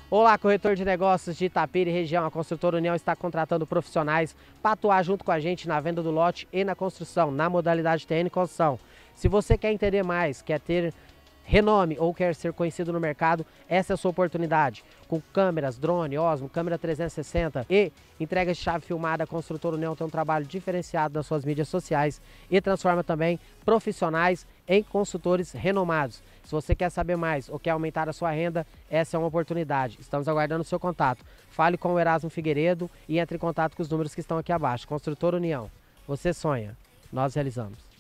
Olá, corretor de negócios de Itapira e região. A Construtora União está contratando profissionais para atuar junto com a gente na venda do lote e na construção, na modalidade TN Construção. Se você quer entender mais, quer ter renome ou quer ser conhecido no mercado, essa é a sua oportunidade. Com câmeras, drone, Osmo, câmera 360 e entrega de chave filmada, a Construtora União tem um trabalho diferenciado nas suas mídias sociais e transforma também profissionais em consultores renomados. Se você quer saber mais ou quer aumentar a sua renda, essa é uma oportunidade. Estamos aguardando o seu contato. Fale com o Erasmo Figueiredo e entre em contato com os números que estão aqui abaixo. Construtora União. Você sonha, nós realizamos.